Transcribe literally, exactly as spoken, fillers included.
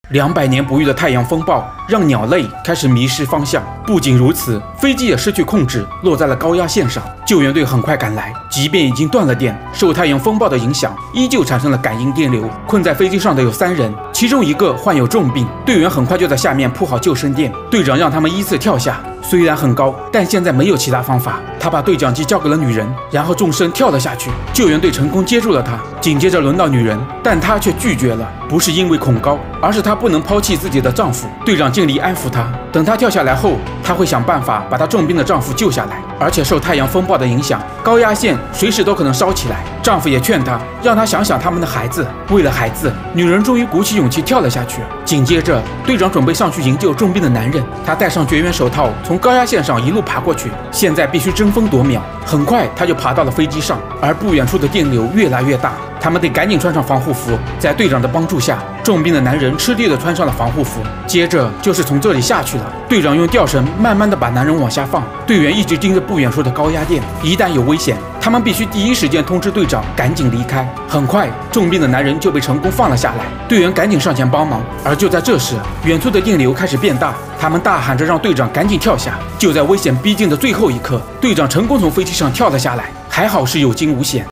两百年不遇的太阳风暴让鸟类开始迷失方向。不仅如此，飞机也失去控制，落在了高压线上。救援队很快赶来，即便已经断了电，受太阳风暴的影响，依旧产生了感应电流。困在飞机上的有三人，其中一个患有重病。队员很快就在下面铺好救生垫，队长让他们依次跳下。虽然很高，但现在没有其他方法。他把对讲机交给了女人，然后纵身跳了下去。救援队成功接住了他。紧接着轮到女人，但她却拒绝了，不是因为恐高，而是她不能抛弃自己的丈夫。队长尽力安抚她，等她跳下来后，她会想办法把她重病的丈夫救下来。而且受太阳风暴的影响，高压线随时都可能烧起来。丈夫也劝她，让她想想他们的孩子。为了孩子，女人终于鼓起勇气跳了下去。紧接着，队长准备上去营救重病的男人，他戴上绝缘手套，从高压线上一路爬过去。现在必须争分夺秒。很快，他就爬到了飞机上，而不远处的电流越来越大。他们得赶紧穿上防护服。在队长的帮助下，重病的男人吃力地穿上了防护服。接着就是从这里下去了。队长用吊绳慢慢地把男人往下放。队员一直盯着不远处的高压电，一旦有危险，他们必须第一时间通知队长，赶紧离开。很快，重病的男人就被成功放了下来。队员赶紧上前帮忙。而就在这时，远处的电流开始变大，他们大喊着让队长赶紧跳下。就在危险逼近的最后一刻，队长成功从飞机上跳了下来，还好是有惊无险。